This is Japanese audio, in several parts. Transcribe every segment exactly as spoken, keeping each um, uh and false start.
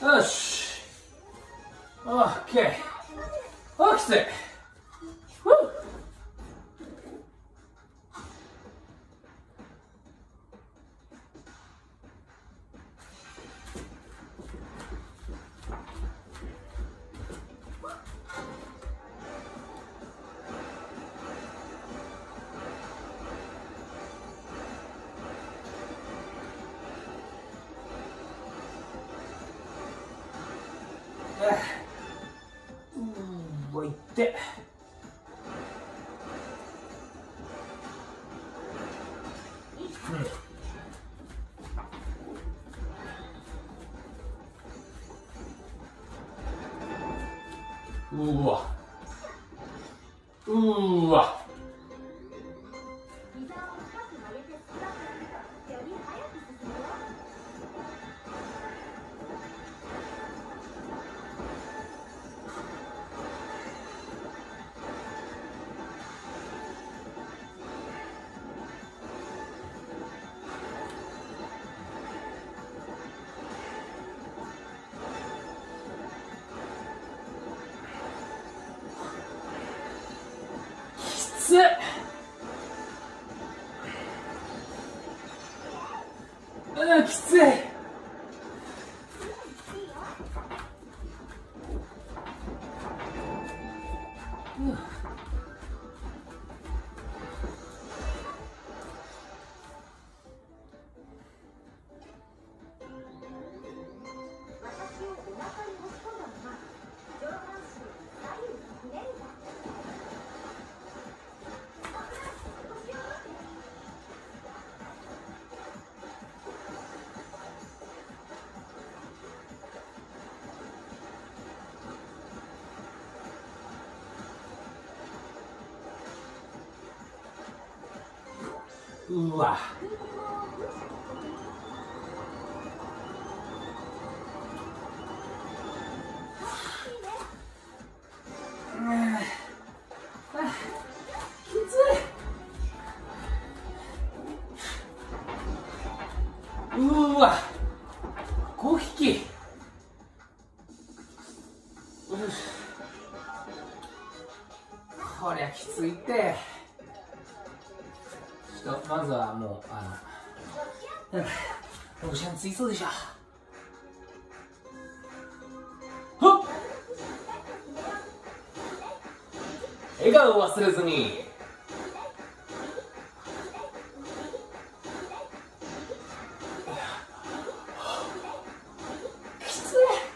よし。オッケー。あ、きつい。ふう。うーわ、いって。うん、うわうーわ。きつい。うん、きつい。うん、うわ。うん、あ、きつい。うわ、ごひき。うし、こりゃきついって。ちょっとまずはもうあのなんかロシアンついそうでしょ。はっ、笑顔を忘れずに。きつい。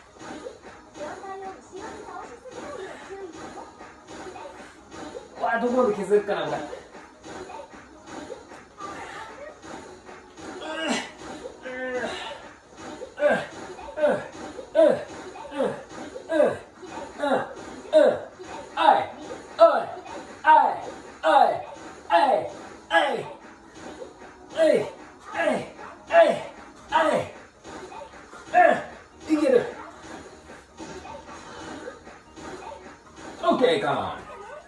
わあ、どこまで削るかなこれ。Okay, come on.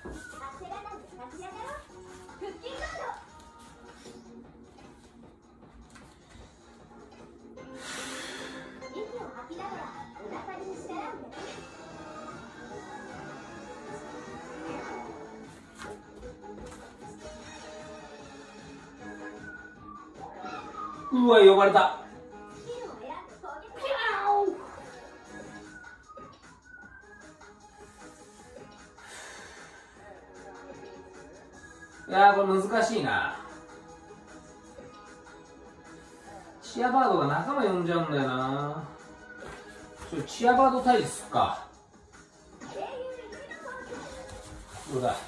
うわ、呼ばれた。いやー、これ難しいな。チアバードが仲間呼んじゃうんだよな。ちょチアバード退治すっか。どうだ。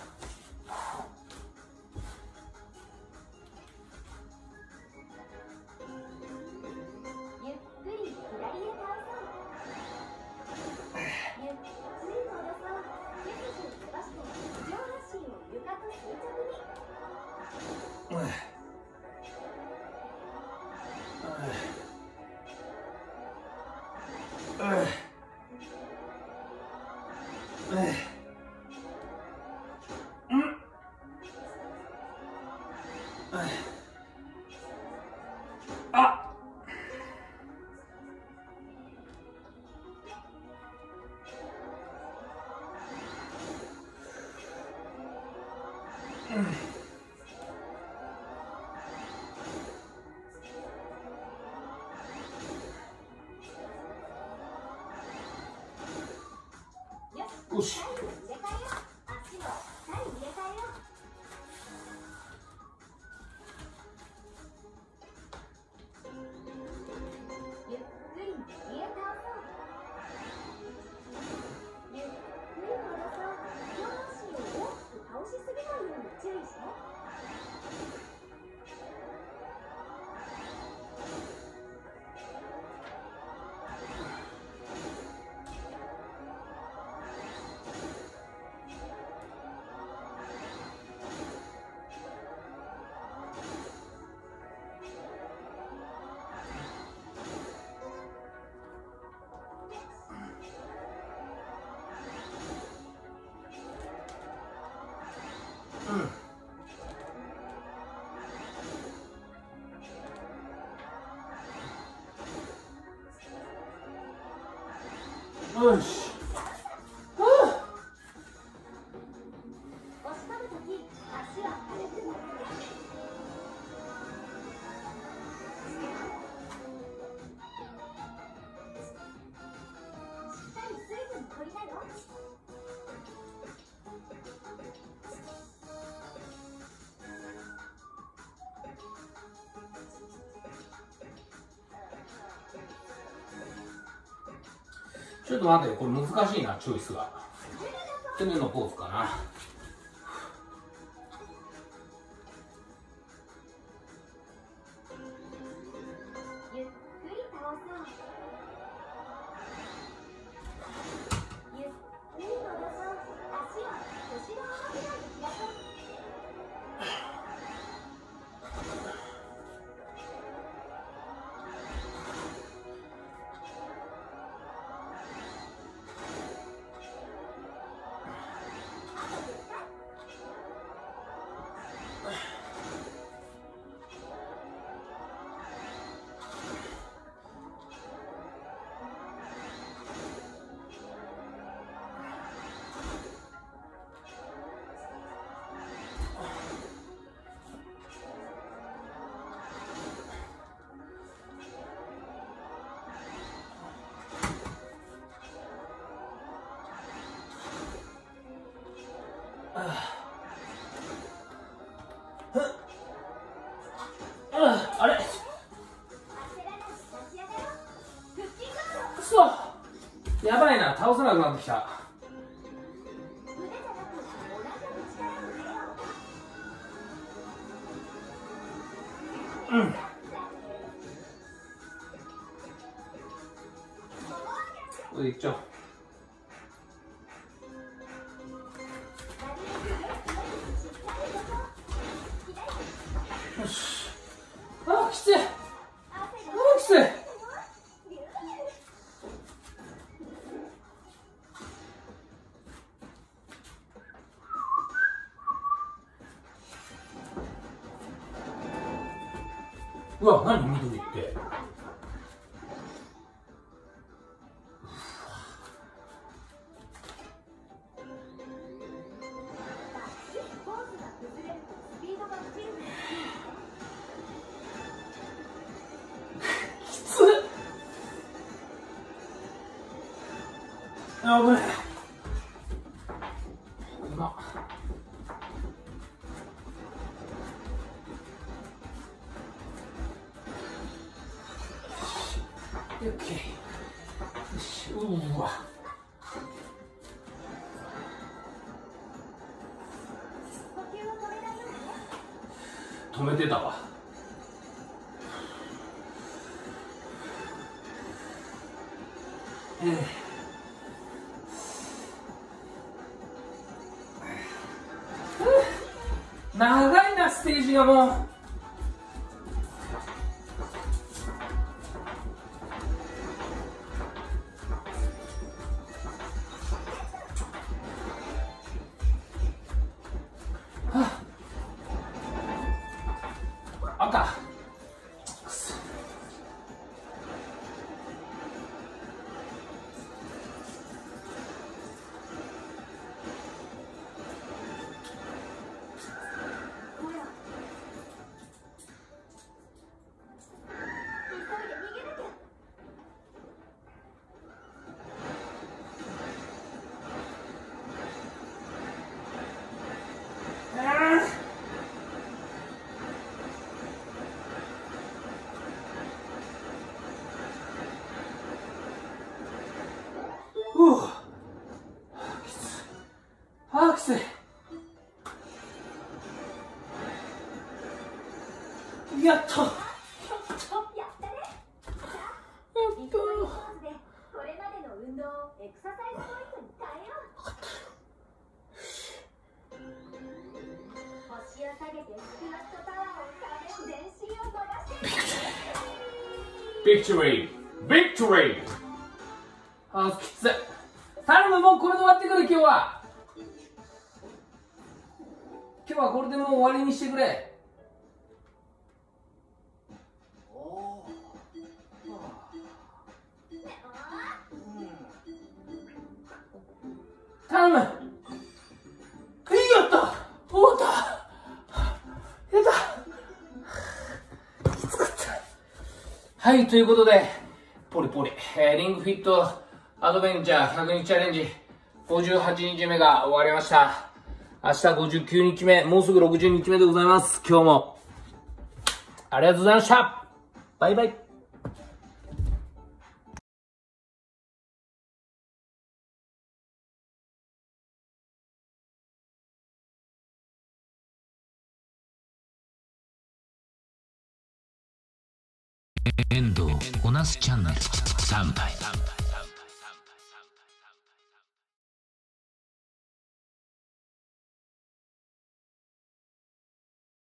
あ、 よし。よし。ちょっと待って、これ難しいな、チョイスが。去年のポーズかな。ゆっくり倒そう。ゆっくり戻そう。足を後ろの方に開こう。あれくそ、やばいな、倒せなくなってきた。うん、これいっちゃおう。よし。あ、きつい。あ、きつい。うわ、何緑って。危ない。うまっ。オッケー。よし、うわ。止めてたわ。ええ。長いな、ステージがもう。はあ、赤。 あーきつい。やっと。やっと。 やったね。 やっ一個一個ずつでこれまでの運動をエクササイズポイントに変えよう。腰を下げてスクワットパワーをため全身を伸ばしてビクトリービクトリー。あーきつい。頼む、もうこれで終わってくれ。今日は今日はこれでもう終わりにしてくれ。頼む。いい、やった。終わった。やった。きつかった。はい、ということで、ポリポリ、えー、リングフィットアドベンチャーひゃくにちチャレンジごじゅうはちにちめが終わりました。明日ごじゅうきゅうにちめ、もうすぐろくじゅうにちめでございます。今日もありがとうございました。バイバイ。 遠藤おなすチャンネル参拝。